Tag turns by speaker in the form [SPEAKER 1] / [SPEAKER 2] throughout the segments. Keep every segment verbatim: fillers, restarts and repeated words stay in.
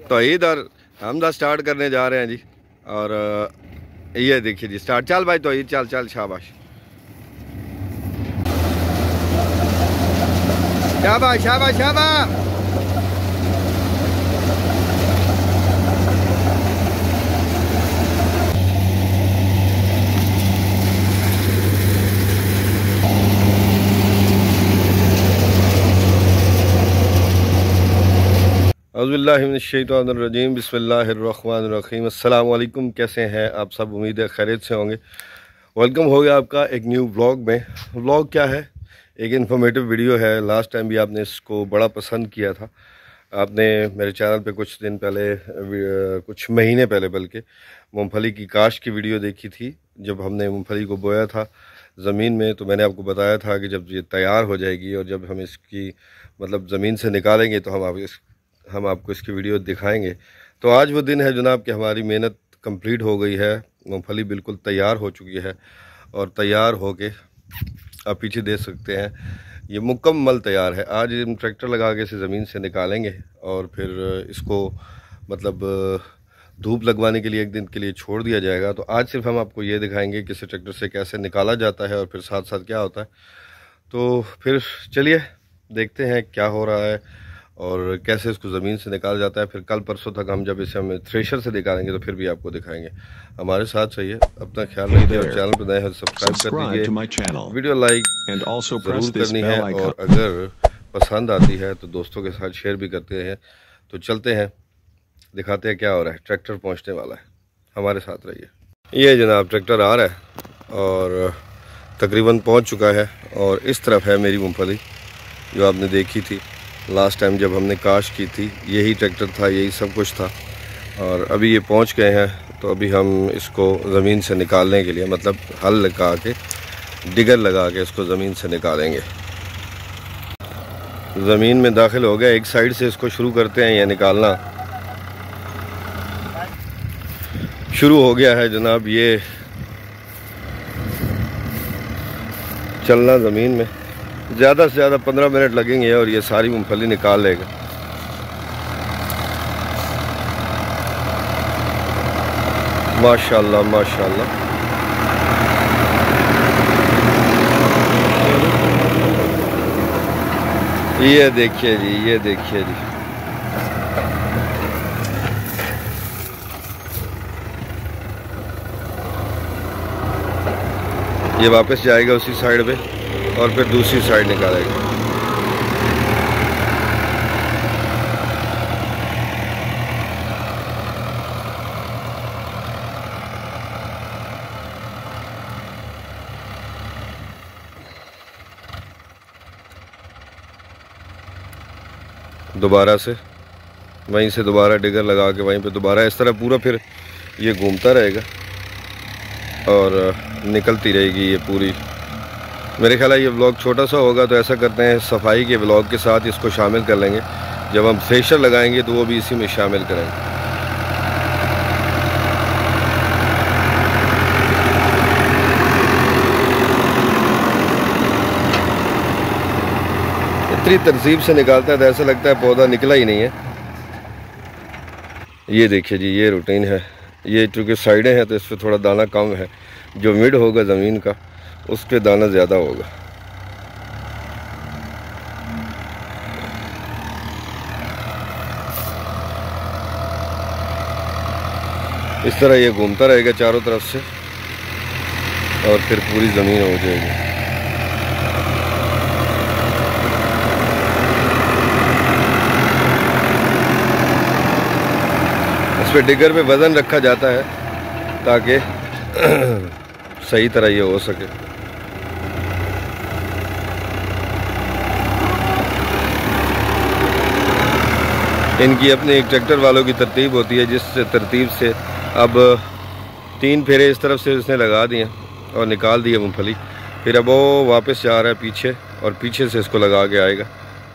[SPEAKER 1] तो इधर हमदा स्टार्ट करने जा रहे हैं जी। और ये देखिए जी स्टार्ट। चल भाई तो ईद चल चल शाबाश शाबाश शाबाश शाबाश। औज़ुबिल्लाहिमिनश्शैतानिर्रजीम बिस्मिल्लाहिर्रहमानिर्रहीम। अस्सलाम वालेकुम। कैसे हैं आप सब? उम्मीद है खैरियत से होंगे। वेलकम हो गया आपका एक न्यू व्लॉग में। व्लॉग क्या है? एक इन्फॉर्मेटिव वीडियो है। लास्ट टाइम भी आपने इसको बड़ा पसंद किया था। आपने मेरे चैनल पे कुछ दिन पहले, कुछ महीने पहले बल्कि, मूंगफली की काश्त की वीडियो देखी थी। जब हमने मूंगफली को बोया था ज़मीन में, तो मैंने आपको बताया था कि जब ये तैयार हो जाएगी और जब हम इसकी मतलब ज़मीन से निकालेंगे तो हम आप इस हम आपको इसकी वीडियो दिखाएंगे। तो आज वो दिन है जनाब कि हमारी मेहनत कंप्लीट हो गई है। मूंगफली बिल्कुल तैयार हो चुकी है और तैयार हो के आप पीछे देख सकते हैं ये मुकम्मल तैयार है। आज हम ट्रैक्टर लगा के इसे ज़मीन से निकालेंगे और फिर इसको मतलब धूप लगवाने के लिए एक दिन के लिए छोड़ दिया जाएगा। तो आज सिर्फ हम आपको ये दिखाएंगे कि इसे ट्रैक्टर से कैसे निकाला जाता है और फिर साथ साथ क्या होता है। तो फिर चलिए देखते हैं क्या हो रहा है और कैसे इसको ज़मीन से निकाला जाता है। फिर कल परसों तक हम जब इसे हम थ्रेशर से निकालेंगे तो फिर भी आपको दिखाएंगे। हमारे साथ रहिए, अपना ख्याल रखिए और चैनल पर नए हैं सब्सक्राइब कर दीजिए, वीडियो लाइक ज़रूर करनी है और अगर पसंद आती है तो दोस्तों के साथ शेयर भी करते हैं। तो चलते हैं, दिखाते हैं क्या हो रहा है। ट्रैक्टर पहुँचने वाला है, हमारे साथ रहिए। ये जनाब ट्रैक्टर आ रहा है और तकरीबन पहुँच चुका है। और इस तरफ है मेरी मूँगफली जो आपने देखी थी लास्ट टाइम जब हमने काश्त की थी। यही ट्रैक्टर था, यही सब कुछ था। और अभी ये पहुंच गए हैं। तो अभी हम इसको ज़मीन से निकालने के लिए मतलब हल लगा के, डिगर लगा के इसको ज़मीन से निकालेंगे। ज़मीन में दाखिल हो गया। एक साइड से इसको शुरू करते हैं, ये निकालना शुरू हो गया है जनाब। ये चलना ज़मीन में ज़्यादा से ज़्यादा पंद्रह मिनट लगेंगे और ये सारी मूंगफली निकाल लेगा। माशाल्लाह माशाल्लाह। ये देखिए जी, ये देखिए जी, ये वापस जाएगा उसी साइड पे और फिर दूसरी साइड निकालेगा। दोबारा से वहीं से दोबारा डिगर लगा के वहीं पे दोबारा इस तरह पूरा फिर ये घूमता रहेगा और निकलती रहेगी ये पूरी। मेरे ख्याल है ये व्लॉग छोटा सा होगा तो ऐसा करते हैं सफाई के व्लॉग के साथ इसको शामिल कर लेंगे। जब हम थ्रेशर लगाएंगे तो वो भी इसी में शामिल करेंगे। इतनी तरतीब से निकालता है तो ऐसा लगता है पौधा निकला ही नहीं है। ये देखिए जी, ये रूटीन है। ये चूँकि साइडें हैं तो इस पर थोड़ा दाना कम है। जो मिड होगा ज़मीन का उस पर दाना ज़्यादा होगा। इस तरह ये घूमता रहेगा चारों तरफ से और फिर पूरी ज़मीन हो जाएगी। इस पर डिगर पे वज़न रखा जाता है ताकि सही तरह ये हो सके। इनकी अपनी एक ट्रैक्टर वालों की तरतीब होती है, जिस तरतीब से अब तीन फेरे इस तरफ से इसने लगा दिए और निकाल दिया मूंगफली। फिर अब वो वापस जा रहा है पीछे और पीछे से इसको लगा के आएगा।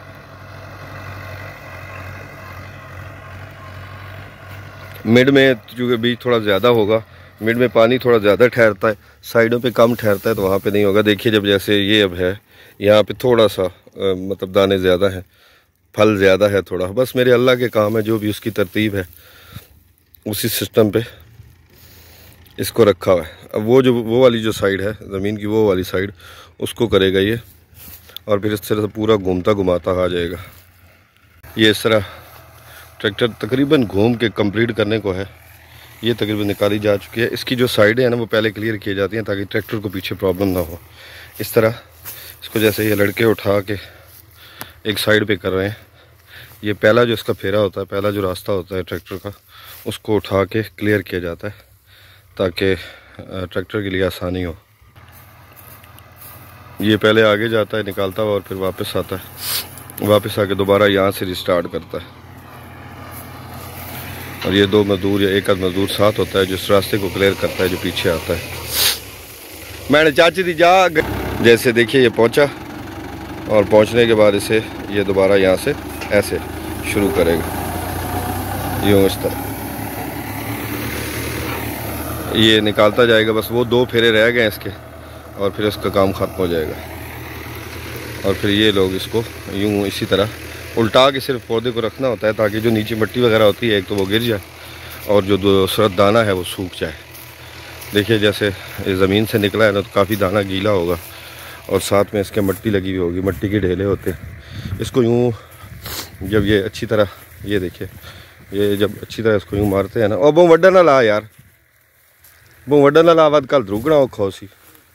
[SPEAKER 1] मिड में चूँकि बीज थोड़ा ज़्यादा होगा, मिड में पानी थोड़ा ज़्यादा ठहरता है, साइडों पे कम ठहरता है, तो वहाँ पे नहीं होगा। देखिए जब जैसे ये अब है यहाँ पे थोड़ा सा आ, मतलब दाने ज़्यादा हैं फल ज़्यादा है थोड़ा, बस मेरे अल्लाह के काम है, जो भी उसकी तरतीब है उसी सिस्टम पे इसको रखा हुआ है। अब वो जो वो वाली जो साइड है ज़मीन की, वो वाली साइड उसको करेगा ये, और फिर इस तरह से पूरा घूमता घुमाता आ जाएगा। ये इस तरह ट्रैक्टर तकरीबन घूम के कंप्लीट करने को है। ये तकरीबन निकाली जा चुकी है। इसकी जो साइडें हैं ना वो पहले क्लियर की जाती हैं ताकि ट्रैक्टर को पीछे प्रॉब्लम ना हो। इस तरह इसको जैसे ये लड़के उठा के एक साइड पे कर रहे हैं। ये पहला जो इसका फेरा होता है, पहला जो रास्ता होता है ट्रैक्टर का, उसको उठा के क्लियर किया जाता है ताकि ट्रैक्टर के लिए आसानी हो। ये पहले आगे जाता है निकालता हुआ और फिर वापस आता है, वापस आके दोबारा यहाँ से रिस्टार्ट करता है। और ये दो मजदूर या एक आध मजदूर साथ होता है जो इस रास्ते को क्लियर करता है जो पीछे आता है। मैंने चाची दी जा, जैसे देखिए ये पहुंचा, और पहुंचने के बाद इसे ये दोबारा यहाँ से ऐसे शुरू करेगा, यूँ इस तरह ये निकालता जाएगा। बस वो दो फेरे रह गए इसके और फिर इसका काम ख़त्म हो जाएगा। और फिर ये लोग इसको यूँ इसी तरह उल्टा के सिर्फ पौधे को रखना होता है ताकि जो नीचे मिट्टी वगैरह होती है एक तो वो गिर जाए और जो दूसरा दाना है वो सूख जाए। देखिए जैसे ये ज़मीन से निकला है ना तो काफ़ी दाना गीला होगा और साथ में इसके मिट्टी लगी हुई होगी, मिट्टी के ढेले होते हैं। इसको यूँ जब ये अच्छी तरह, ये देखिए ये जब अच्छी तरह इसको यूँ मारते हैं ना, और वो वड्डा ना ला यार, वो वड्डा ना ला बाद कल ध्रुकना हो खोसी।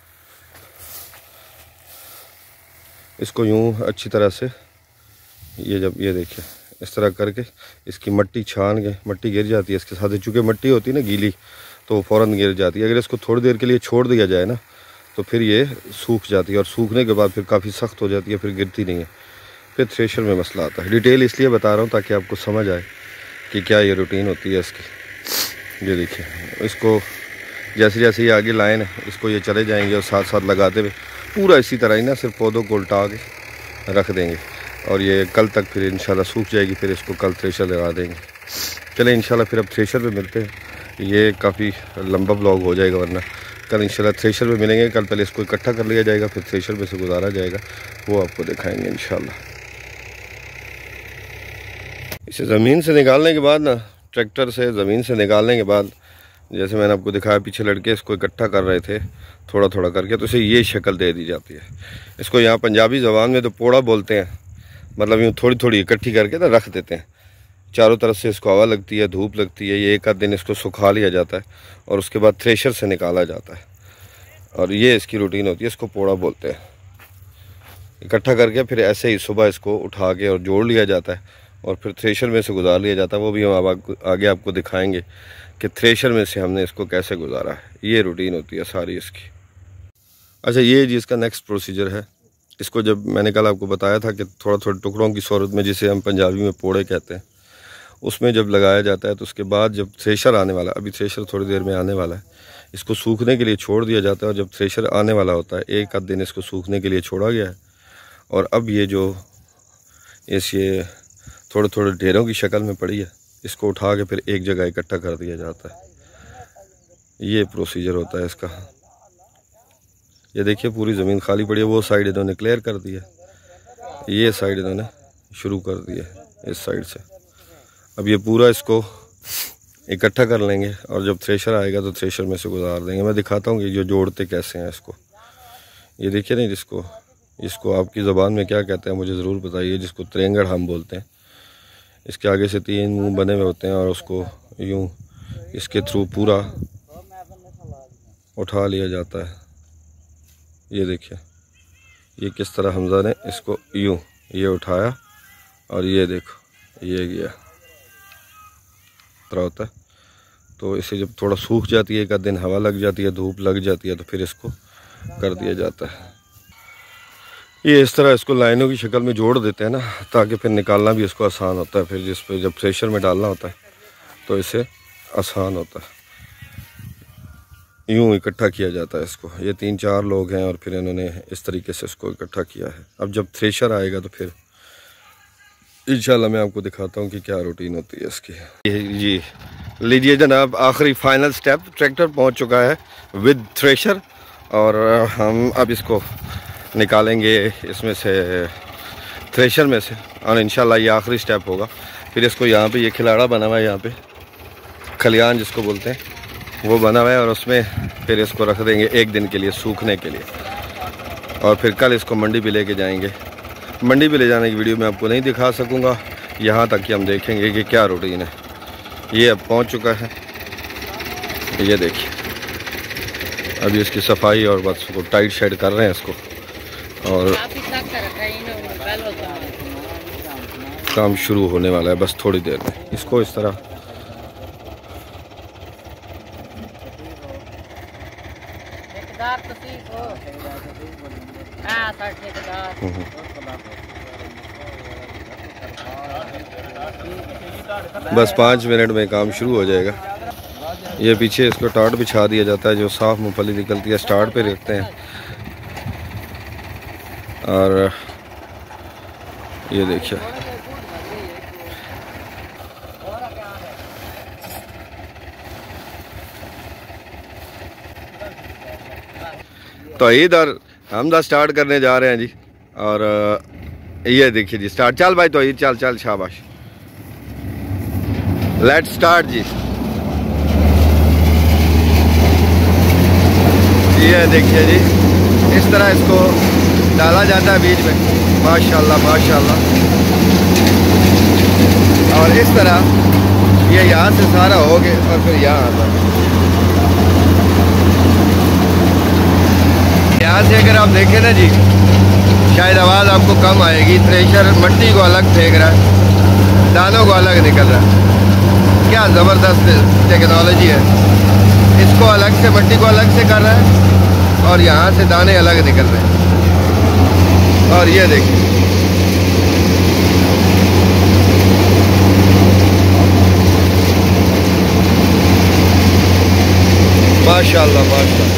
[SPEAKER 1] इसको यूँ अच्छी तरह से ये जब ये देखिए इस तरह करके इसकी मिट्टी छान के, मिट्टी गिर जाती है इसके साथ, चूँकि मिट्टी होती है ना गीली तो फ़ौरन गिर जाती है। अगर इसको थोड़ी देर के लिए छोड़ दिया जाए ना तो फिर ये सूख जाती है और सूखने के बाद फिर काफ़ी सख्त हो जाती है, फिर गिरती नहीं है। फिर थ्रेशर में मसला आता है। डिटेल इसलिए बता रहा हूँ ताकि आपको समझ आए कि क्या ये रूटीन होती है इसकी। ये देखिए इसको जैसे जैसे ये आगे लाइन है इसको ये चले जाएंगे और साथ साथ लगाते हुए पूरा इसी तरह ही ना सिर्फ पौधों को उल्टा के रख देंगे और ये कल तक फिर इंशाल्लाह सूख जाएगी। फिर इसको कल थ्रेशर लगा देंगे। चले इंशाल्लाह फिर अब थ्रेशर पे मिलते हैं। ये काफ़ी लंबा ब्लॉग हो जाएगा वरना कल इंशाल्लाह थ्रेशर पे मिलेंगे। कल पहले इसको इकट्ठा कर लिया जाएगा फिर थ्रेशर पे से गुजारा जाएगा, वो आपको दिखाएंगे इंशाल्लाह। इसे ज़मीन से निकालने के बाद ना, ट्रैक्टर से ज़मीन से निकालने के बाद जैसे मैंने आपको दिखाया पीछे लड़के इसको इकट्ठा कर रहे थे थोड़ा थोड़ा करके, तो इसे ये शक्ल दे दी जाती है। इसको यहाँ पंजाबी ज़बान में तो पोड़ा बोलते हैं, मतलब यूँ थोड़ी थोड़ी इकट्ठी करके ना रख देते हैं। चारों तरफ से इसको हवा लगती है, धूप लगती है। ये एक आध दिन इसको सुखा लिया जाता है और उसके बाद थ्रेशर से निकाला जाता है और ये इसकी रूटीन होती है। इसको पोड़ा बोलते हैं। इकट्ठा करके फिर ऐसे ही सुबह इसको उठा के और जोड़ लिया जाता है और फिर थ्रेशर में से गुजार लिया जाता है। वो भी हम आप आगे आपको दिखाएंगे कि थ्रेशर में से हमने इसको कैसे गुजारा है। ये रूटीन होती है सारी इसकी। अच्छा ये जी इसका नेक्स्ट प्रोसीजर है। इसको जब मैंने कल आपको बताया था कि थोड़ा थोड़ा टुकड़ों की सूरत में, जिसे हम पंजाबी में पोड़े कहते हैं, उसमें जब लगाया जाता है तो उसके बाद जब थ्रेशर आने वाला है, अभी थ्रेशर थोड़ी देर में आने वाला है, इसको सूखने के लिए छोड़ दिया जाता है। और जब थ्रेशर आने वाला होता है एक आध दिन इसको सूखने के लिए छोड़ा गया है और अब ये जो इस ये थोड़े थोड़े ढेरों की शक्ल में पड़ी है, इसको उठा के फिर एक जगह इकट्ठा कर दिया जाता है। ये प्रोसीजर होता है इसका। ये देखिए पूरी ज़मीन खाली पड़ी है, वो साइड इन्होंने क्लियर कर दिया, ये साइड इन्होंने शुरू कर दिया इस साइड से। अब ये पूरा इसको इकट्ठा कर लेंगे और जब थ्रेशर आएगा तो थ्रेशर में से गुजार देंगे। मैं दिखाता हूँ कि जो जोड़ते कैसे हैं इसको। ये देखिए नहीं, जिसको इसको आपकी ज़बान में क्या कहते हैं मुझे ज़रूर बताइए। जिसको त्रेंगड़ हम बोलते हैं। इसके आगे से तीन मुंह बने हुए होते हैं और उसको यूँ इसके थ्रू पूरा उठा लिया जाता है। ये देखिए ये किस तरह हमजा ने इसको यूँ ये उठाया और ये देखो ये गया तरह होता है। तो इसे जब थोड़ा सूख जाती है, एक आध दिन हवा लग जाती है, धूप लग जाती है, तो फिर इसको कर दिया जाता है। ये इस तरह इसको लाइनों की शक्ल में जोड़ देते हैं ना, ताकि फिर निकालना भी इसको आसान होता है। फिर जिस पे जब थ्रेशर में डालना होता है तो इसे आसान होता है। यूँ इकट्ठा किया जाता है इसको। ये तीन चार लोग हैं और फिर इन्होंने इस तरीके से इसको इकट्ठा किया है। अब जब थ्रेशर आएगा तो फिर इंशाल्लाह मैं आपको दिखाता हूँ कि क्या रूटीन होती है इसकी। जी लीजिए जनाब, आखिरी फाइनल स्टेप, ट्रैक्टर पहुँच चुका है विद थ्रेशर और हम अब इसको निकालेंगे इसमें से, थ्रेशर में से, और इंशाल्लाह ये आखिरी स्टेप होगा। फिर इसको यहाँ पे ये खिलाड़ा बना हुआ है, यहाँ पे खलियान जिसको बोलते हैं वो बना हुआ है, और उसमें फिर इसको रख देंगे एक दिन के लिए सूखने के लिए, और फिर कल इसको मंडी पे लेके जाएंगे। मंडी पे ले जाने की वीडियो मैं आपको नहीं दिखा सकूँगा, यहाँ तक कि हम देखेंगे कि क्या रूटीन है। ये अब पहुँच चुका है, ये देखिए अभी इसकी सफाई और बस को टाइट शेड कर रहे हैं इसको, और काम शुरू होने वाला है बस थोड़ी देर में। इसको इस तरह बस पाँच मिनट में काम शुरू हो जाएगा। ये पीछे इसको टाट बिछा दिया जाता है, जो साफ मूंगफली निकलती है स्टार्ट पे रखते हैं, और ये देखिए तो इधर हम दा स्टार्ट करने जा रहे हैं जी, और ये देखिए जी स्टार्ट। चल भाई तो ईद चल चल शाबाश, लेट्स स्टार्ट जी। ये देखिए जी इस तरह इसको डाला जाता है बीच में, माशाल्लाह माशाल्लाह, और इस तरह ये यहाँ से सारा हो गया और फिर यहाँ आता है। यहाँ से अगर आप देखें ना जी, शायद आवाज़ आपको कम आएगी। थ्रेशर मट्टी को अलग फेंक रहा है, दानों को अलग निकल रहा है। क्या ज़बरदस्त टेक्नोलॉजी है। इसको अलग से, मट्टी को अलग से कर रहा है और यहाँ से दाने अलग निकल रहे हैं। और ये देखिए माशाल्लाह माशाल्लाह।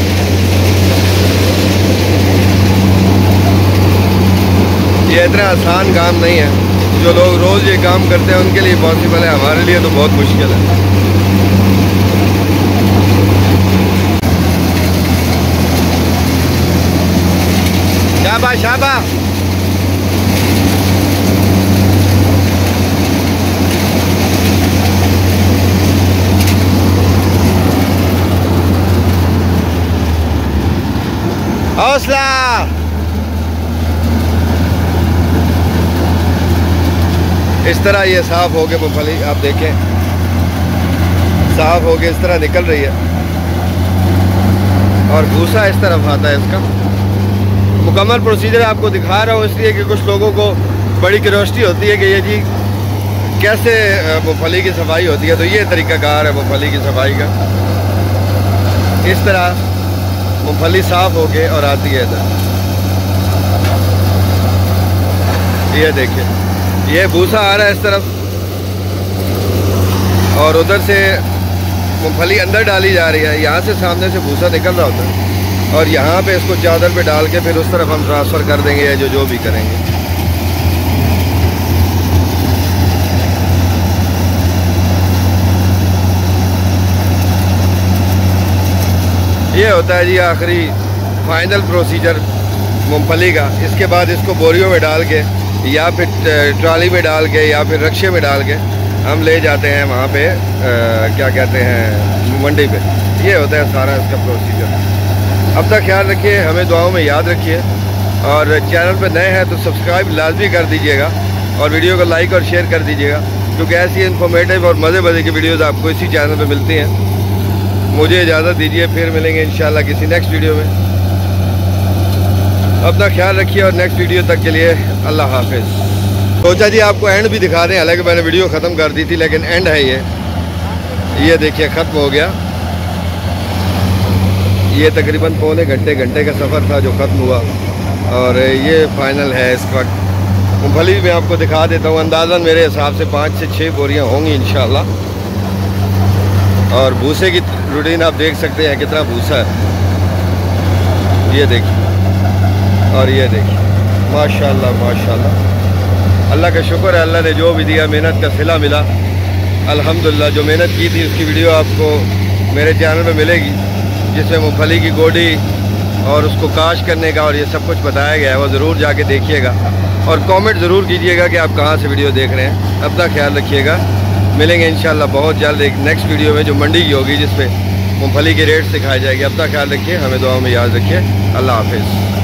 [SPEAKER 1] ये इतना आसान काम नहीं है, जो लोग रोज़ ये काम करते हैं उनके लिए पॉसिबल है, हमारे लिए तो बहुत मुश्किल है। शाबाश शाबाश। हौसला। इस तरह ये साफ़ हो गए मूँगफली, आप देखें साफ़ हो गए, इस तरह निकल रही है, और भूसा इस तरफ आता है। इसका मुकम्मल प्रोसीजर आपको दिखा रहा हूँ इसलिए कि कुछ लोगों को बड़ी क्यूरियोसिटी होती है कि ये जी कैसे मूँगफली की सफाई होती है। तो ये तरीक़ाकार है मूँगफली की सफाई का। इस तरह मूँगफली साफ़ हो के और आती है इधर, ये देखिए ये भूसा आ रहा है इस तरफ, और उधर से मूँगफली अंदर डाली जा रही है। यहाँ से सामने से भूसा निकल रहा होता है, और यहाँ पे इसको चादर पे डाल के फिर उस तरफ हम ट्रांसफ़र कर देंगे, या जो जो भी करेंगे। ये होता है जी आखिरी फाइनल प्रोसीजर मूँगफली का। इसके बाद इसको बोरियों में डाल के, या फिर ट्राली में डाल के, या फिर रक्शे में डाल के हम ले जाते हैं वहाँ पे आ, क्या कहते हैं मंडी पे। ये होता है सारा इसका प्रोसीजर। अब तक ख्याल रखिए, हमें दुआओं में याद रखिए, और चैनल पे नए हैं तो सब्सक्राइब लाजमी कर दीजिएगा, और वीडियो को लाइक और शेयर कर दीजिएगा, क्योंकि ऐसी इन्फॉर्मेटिव और मज़े मज़े की वीडियोज़ आपको इसी चैनल पर मिलती हैं। मुझे इजाज़त दीजिए, फिर मिलेंगे इंशाल्लाह किसी नेक्स्ट वीडियो में। अपना ख्याल रखिए, और नेक्स्ट वीडियो तक के लिए अल्लाह हाफिज़। सोचा जी आपको एंड भी दिखा दें, हालांकि मैंने वीडियो ख़त्म कर दी थी, लेकिन एंड है ये। ये देखिए ख़त्म हो गया। ये तकरीबन पौने घंटे घंटे का सफ़र था जो ख़त्म हुआ, और ये फाइनल है इस वक्त। मूँगफली मैं आपको दिखा देता हूँ, अंदाज़न मेरे हिसाब से पाँच से छः बोरियाँ होंगी इंशाल्लाह। और भूसे की रूटीन आप देख सकते हैं, कितना भूसा है। ये देखिए, और ये देखिए माशाल्लाह माशाल्लाह। अल्लाह का शुक्र है, अल्लाह ने जो भी दिया मेहनत का सिला मिला अल्हम्दुलिल्लाह। जो मेहनत की थी उसकी वीडियो आपको मेरे चैनल में मिलेगी, जिसमें मूँगफली की गोडी और उसको काश करने का और ये सब कुछ बताया गया है, वो ज़रूर जाके देखिएगा। और कमेंट ज़रूर कीजिएगा कि आप कहाँ से वीडियो देख रहे हैं। अपना ख्याल रखिएगा, मिलेंगे इंशाल्लाह बहुत जल्द एक नेक्स्ट वीडियो में जो मंडी की होगी, जिस पे मूँगफली के रेट सिखाई जाएगी। अपना ख्याल रखिए, हमें दुआ में याद रखिए। अल्लाह हाफिज़।